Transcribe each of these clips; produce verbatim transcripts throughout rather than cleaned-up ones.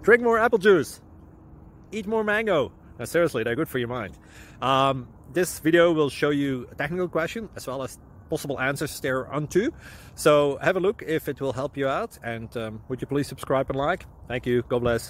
Drink more apple juice. Eat more mango. Now, seriously, they're good for your mind. Um, this video will show you a technical question as well as possible answers thereunto. So have a look if it will help you out. And um, would you please subscribe and like? Thank you. God bless.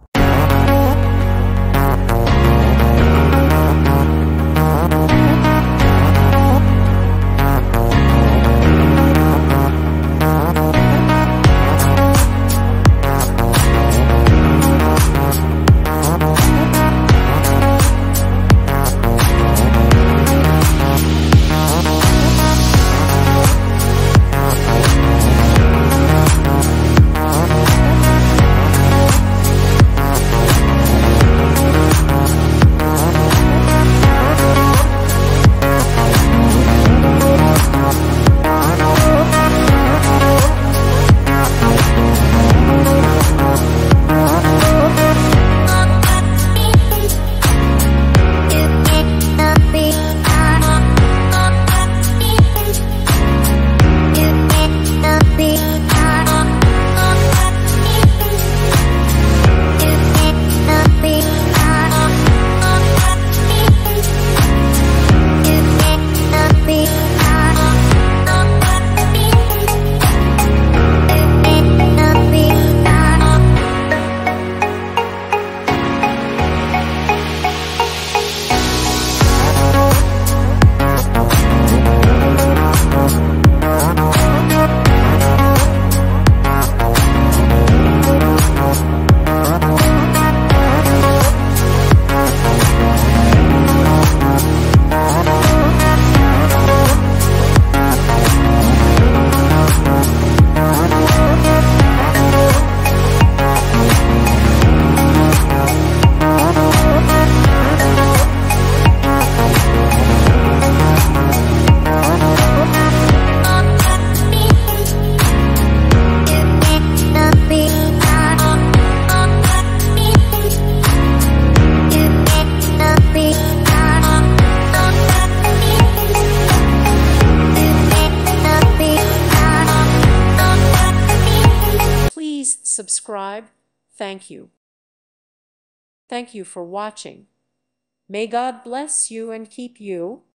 Subscribe. Thank you. Thank you for watching. May God bless you and keep you.